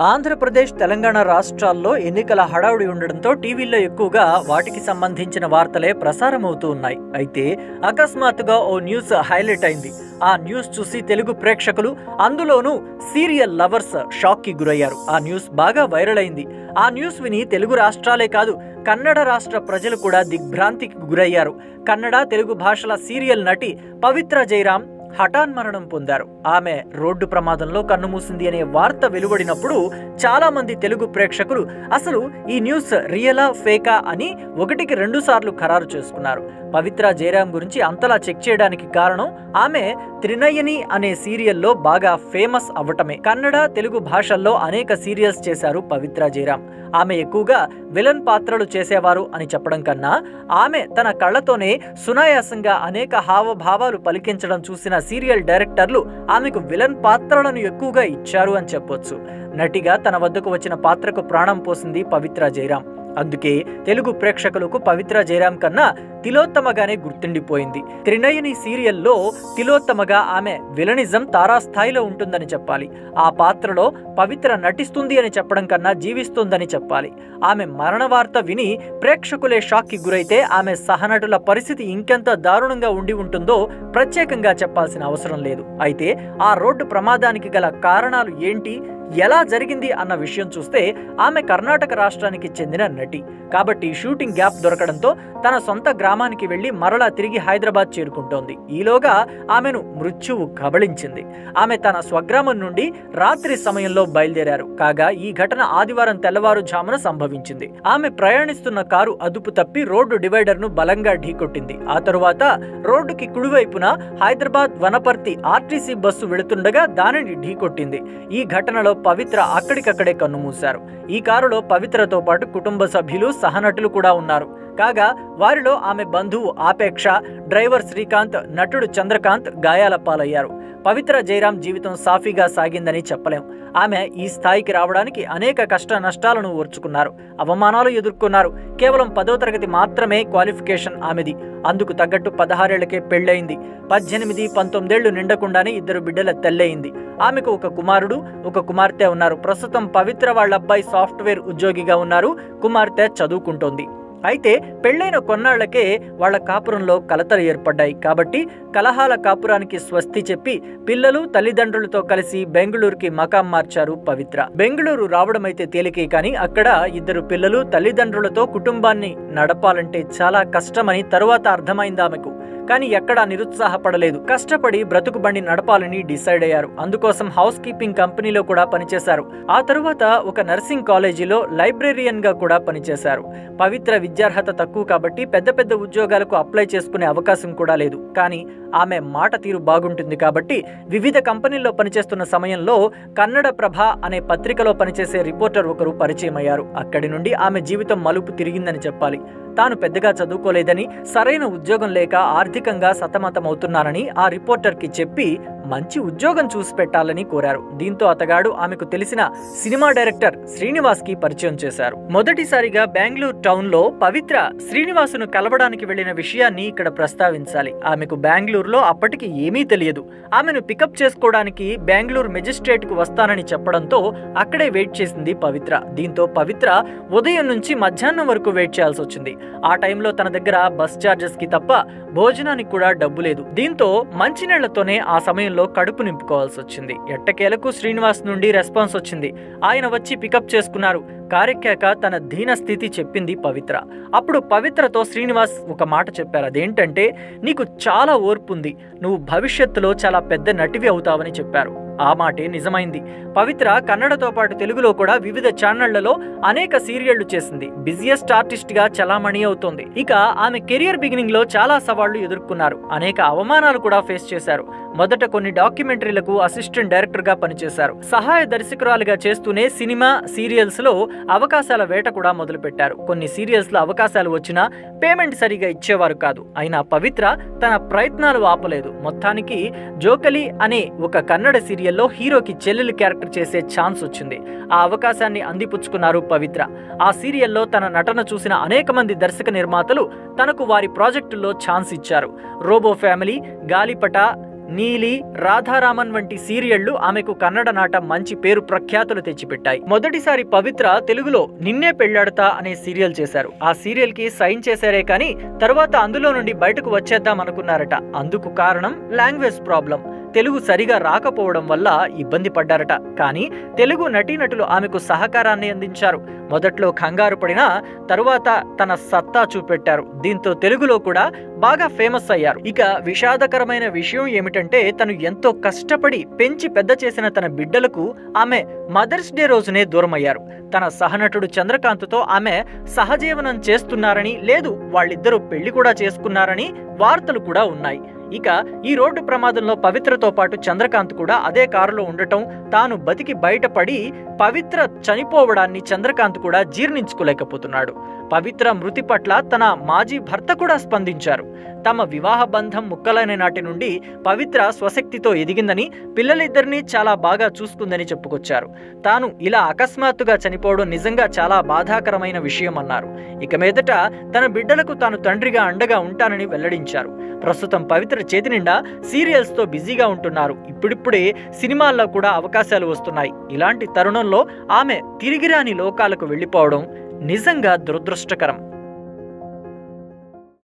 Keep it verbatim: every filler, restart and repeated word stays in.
ఆంధ్రప్రదేశ్ తెలంగాణ రాష్ట్రాల్లో ఎన్నికల హడావుడి ఉండడంతో టీవీల్లో ఎక్కువగా వాటికి సంబంధించిన వార్తలే ప్రసారమవుతూ ఉన్నాయి. అయితే అకస్మాత్తుగా ఓ న్యూస్ హైలైట్ అయింది. ఆ న్యూస్ చూసి తెలుగు ప్రేక్షకులు, అందులోనూ సీరియల్ లవర్స్ షాక్ కి గురయ్యారు. ఆ న్యూస్ బాగా వైరల్ అయింది. ఆ న్యూస్ విని తెలుగు రాష్ట్రాలే కాదు, కన్నడ రాష్ట్ర ప్రజలు కూడా దిగ్భ్రాంతికి గురయ్యారు. కన్నడ, తెలుగు భాషల సీరియల్ నటి పవిత్ర జయరాం హఠాన్మరణం పొందారు. ఆమె రోడ్డు ప్రమాదంలో కన్నుమూసింది అనే వార్త వెలువడినప్పుడు చాలా మంది తెలుగు ప్రేక్షకులు అసలు ఈ న్యూస్ రియలా ఫేకా అని ఒకటికి రెండు సార్లు ఖరారు చేసుకున్నారు. పవిత్ర జయరాం గురించి అంతలా చెక్ చేయడానికి కారణం ఆమె త్రినయని అనే సీరియల్లో బాగా ఫేమస్ అవ్వటమే. కన్నడ, తెలుగు భాషల్లో అనేక సీరియల్స్ చేశారు పవిత్ర జయరాం. ఆమె ఎక్కువగా విలన్ పాత్రలు చేసేవారు అని చెప్పడం కన్నా ఆమె తన కళ్ళతోనే సునాయాసంగా అనేక హావభావాలు పలికించడం చూసిన సీరియల్ డైరెక్టర్లు ఆమెకు విలన్ పాత్రలను ఎక్కువగా ఇచ్చారు అని చెప్పొచ్చు. నటిగా తన వద్దకు వచ్చిన పాత్రకు ప్రాణం పోసింది పవిత్ర జయరాం. అందుకే తెలుగు ప్రేక్షకులకు పవిత్ర జయరాం కన్నా తిలోత్తమగానే గుర్తుండిపోయింది. త్రినయని సీరియల్లో తిలోత్తమగా ఆమె విలనిజం తారాస్థాయిలో ఉంటుందని చెప్పాలి. ఆ పాత్రలో పవిత్ర నటిస్తుంది అని చెప్పడం కన్నా జీవిస్తుందని చెప్పాలి. ఆమె మరణ వార్త విని ప్రేక్షకులే షాక్ కి గురైతే ఆమె సహనటుల పరిస్థితి ఇంకెంత దారుణంగా ఉండి ఉంటుందో ప్రత్యేకంగా చెప్పాల్సిన అవసరం లేదు. అయితే ఆ రోడ్డు ప్రమాదానికి గల కారణాలు ఏంటి, ఎలా జరిగింది అన్న విషయం చూస్తే ఆమె కర్ణాటక రాష్ట్రానికి చెందిన నటి కాబట్టి షూటింగ్ గ్యాప్ దొరకడంతో తన సొంత గ్రామానికి వెళ్లి మరలా తిరిగి హైదరాబాద్ చేరుకుంటోంది. ఈలోగా ఆమెను మృత్యువు కబళించింది. ఆమె తన స్వగ్రామం నుండి రాత్రి సమయంలో బయలుదేరారు. కాగా ఈ ఘటన ఆదివారం తెల్లవారుజామున సంభవించింది. ఆమె ప్రయాణిస్తున్న కారు అదుపు తప్పి రోడ్డు డివైడర్ ను బలంగా ఢీకొట్టింది. ఆ తరువాత రోడ్డుకి కుడివైపున హైదరాబాద్ వనపర్తి ఆర్టీసీ బస్సు వెళుతుండగా దానిని ఢీకొట్టింది. ఈ ఘటనలో పవిత్ర అక్కడికక్కడే కన్నుమూశారు. ఈ కారులో పవిత్రతో పాటు కుటుంబ సభ్యులు, సహనటులు కూడా ఉన్నారు. కాగా వారిలో ఆమె బంధువు ఆపేక్ష, డ్రైవర్ శ్రీకాంత్, నటుడు చంద్రకాంత్ గాయాల పాలయ్యారు. పవిత్ర జయరాం జీవితం సాఫీగా సాగిందని చెప్పలేం. ఆమె ఈ స్థాయికి రావడానికి అనేక కష్ట నష్టాలను ఓర్చుకున్నారు, అవమానాలు ఎదుర్కొన్నారు. కేవలం పదో తరగతి మాత్రమే క్వాలిఫికేషన్ ఆమెది. అందుకు తగ్గట్టు పదహారేళ్లకే పెళ్లయింది. పద్దెనిమిది పంతొమ్మిదేళ్లు నిండకుండానే ఇద్దరు బిడ్డల తల్లయింది. ఆమెకు ఒక కుమారుడు, ఒక కుమార్తె ఉన్నారు. ప్రస్తుతం పవిత్ర వాళ్ళ అబ్బాయి సాఫ్ట్వేర్ ఉద్యోగిగా ఉన్నారు, కుమార్తె చదువుకుంటోంది. అయితే పెళ్లైన కొన్నాళ్లకే వాళ్ల కాపురంలో కలతలు ఏర్పడ్డాయి. కాబట్టి కలహాల కాపురానికి స్వస్తి చెప్పి పిల్లలు, తల్లిదండ్రులతో కలిసి బెంగళూరుకి మకాం మార్చారు పవిత్ర. బెంగళూరు రావడం అయితే తేలికే, కానీ అక్కడ ఇద్దరు పిల్లలు, తల్లిదండ్రులతో కుటుంబాన్ని నడపాలంటే చాలా కష్టమని తరువాత అర్థమైంది ఆమెకు. కానీ ఎక్కడా నిరుత్సాహపడలేదు. కష్టపడి బ్రతుకు బండి నడపాలని డిసైడ్ అయ్యారు. అందుకోసం హౌస్ కీపింగ్ కంపెనీలో కూడా పనిచేశారు. ఆ తరువాత ఒక నర్సింగ్ కాలేజీలో లైబ్రేరియన్ గా కూడా పనిచేశారు. పవిత్ర విద్యార్హత తక్కువ కాబట్టి పెద్ద పెద్ద ఉద్యోగాలకు అప్లై చేసుకునే అవకాశం కూడా లేదు. కానీ ఆమె మాట తీరు బాగుంటుంది కాబట్టి వివిధ కంపెనీల్లో పనిచేస్తున్న సమయంలో కన్నడ ప్రభ అనే పత్రికలో పనిచేసే రిపోర్టర్ ఒకరు పరిచయం అయ్యారు. అక్కడి నుండి ఆమె జీవితం మలుపు తిరిగిందని చెప్పాలి. తాను పెద్దగా చదువుకోలేదని, సరైన ఉద్యోగం లేక ఆర్థికంగా సతమతమవుతున్నానని ఆ రిపోర్టర్ కి చెప్పి మంచి ఉద్యోగం చూసి పెట్టాలని కోరారు. దీంతో అతగాడు ఆమెకు తెలిసిన సినిమా డైరెక్టర్ శ్రీనివాస్ కి పరిచయం చేశారు. మొదటిసారిగా బెంగళూరు టౌన్ లో పవిత్ర శ్రీనివాసును కలవడానికి వెళ్లిన విషయాన్ని ఇక్కడ ప్రస్తావించాలి. ఆమెకు బెంగళూరులో అప్పటికి ఏమీ తెలియదు. ఆమెను పికప్ చేసుకోవడానికి బెంగళూరు మెజిస్ట్రేట్ కు వస్తానని చెప్పడంతో అక్కడే వెయిట్ చేసింది పవిత్ర. దీంతో పవిత్ర ఉదయం నుంచి మధ్యాహ్నం వరకు వెయిట్ చేయాల్సి వచ్చింది. ఆ టైంలో తన దగ్గర బస్ చార్జెస్ కి తప్ప భోజనానికి కూడా డబ్బు లేదు. దీంతో మంచినీళ్లతోనే ఆ సమయంలో కడుపు నింపుకోవాల్సి వచ్చింది. ఎట్టకేలకు శ్రీనివాస్ నుండి రెస్పాన్స్ వచ్చింది. ఆయన వచ్చి పికప్ చేసుకున్నారు. కారెక్కాక తన దీన స్థితి చెప్పింది పవిత్ర. అప్పుడు పవిత్రతో శ్రీనివాస్ ఒక మాట చెప్పారు. అదేంటంటే, నీకు చాలా ఓర్పు ఉంది, నువ్వు భవిష్యత్తులో చాలా పెద్ద నటివి అవుతావని చెప్పారు. ఆ మాటే నిజమైంది. పవిత్ర కన్నడతో పాటు తెలుగులో కూడా వివిధ ఛానళ్లలో అనేక సీరియళ్లు చేసింది. బిజియెస్ట్ ఆర్టిస్ట్ గా చలామణి అవుతోంది. ఇక ఆమె కెరియర్ బిగినింగ్ లో చాలా సవాళ్లు ఎదుర్కొన్నారు. అనేక అవమానాలు కూడా ఫేస్ చేశారు. మొదట కొన్ని డాక్యుమెంటరీలకు అసిస్టెంట్ డైరెక్టర్ గా పనిచేశారు. సహాయ దర్శకురాలుగా చేస్తూనే సినిమా, సీరియల్స్ లో అవకాశాల వేట కూడా మొదలుపెట్టారు. కొన్ని సీరియల్స్ లో అవకాశాలు వచ్చినా పేమెంట్ సరిగా ఇచ్చేవారు కాదు. అయినా పవిత్ర తన ప్రయత్నాలు ఆపలేదు. మొత్తానికి జోకలి అనే ఒక కన్నడ సీరియల్లో హీరోకి చెల్లెలి క్యారెక్టర్ చేసే ఛాన్స్ వచ్చింది. ఆ అవకాశాన్ని అందిపుచ్చుకున్నారు పవిత్ర. ఆ సీరియల్లో తన నటన చూసిన అనేక మంది దర్శక నిర్మాతలు తనకు వారి ప్రాజెక్టుల్లో ఛాన్స్ ఇచ్చారు. రోబో ఫ్యామిలీ, గాలిపట, నీలి, రాధారామన్ వంటి సీరియళ్లు ఆమెకు కన్నడ నాట మంచి పేరు ప్రఖ్యాతులు తెచ్చిపెట్టాయి. మొదటిసారి పవిత్ర తెలుగులో నిన్నే పెళ్లాడతా అనే సీరియల్ చేశారు. ఆ సీరియల్ కి సైన్ చేశారే కానీ తర్వాత అందులో నుండి బయటకు వచ్చేద్దాం అనుకున్నారట. అందుకు కారణం లాంగ్వేజ్ ప్రాబ్లం. తెలుగు సరిగా రాకపోవడం వల్ల ఇబ్బంది పడ్డారట. కానీ తెలుగు నటీనటులు ఆమెకు సహకారాన్ని అందించారు. మొదట్లో కంగారు పడినా తరువాత తన సత్తా చూపెట్టారు. దీంతో తెలుగులో కూడా బాగా ఫేమస్ అయ్యారు. ఇక విషాదకరమైన విషయం ఏమిటంటే తను ఎంతో కష్టపడి పెంచి పెద్ద చేసిన తన బిడ్డలకు ఆమె మదర్స్ డే రోజునే దూరమయ్యారు. తన సహనటుడు చంద్రకాంత్తో ఆమె సహజీవనం చేస్తున్నారని, లేదు వాళ్ళిద్దరూ పెళ్లి కూడా చేసుకున్నారని వార్తలు కూడా ఉన్నాయి. ఇక ఈ రోడ్డు ప్రమాదంలో పవిత్రతో పాటు చంద్రకాంత్ కూడా అదే కారులో ఉండటం, తాను బతికి బయటపడి పవిత్ర చనిపోవడాన్ని చంద్రకాంత్ కూడా జీర్ణించుకోలేకపోతున్నాడు. పవిత్ర మృతి పట్ల తన మాజీ భర్త కూడా స్పందించారు. తమ వివాహ బంధం ముక్కలైన నాటి నుండి పవిత్ర స్వశక్తితో ఎదిగిందని, పిల్లలిద్దరినీ చాలా బాగా చూసుకుందని చెప్పుకొచ్చారు. తాను ఇలా అకస్మాత్తుగా చనిపోవడం నిజంగా చాలా బాధాకరమైన విషయం అన్నారు. ఇక మీదట తన బిడ్డలకు తాను తండ్రిగా అండగా ఉంటానని వెల్లడించారు. ప్రస్తుతం పవిత్ర చేతి నిండా సీరియల్స్ తో బిజీగా ఉంటున్నారు. ఇప్పుడిప్పుడే సినిమాల్లో కూడా అవకాశాలు వస్తున్నాయి. ఇలాంటి తరుణంలో ఆమె తిరిగిరాని లోకాలకు వెళ్లిపోవడం నిజంగా దురదృష్టకరం.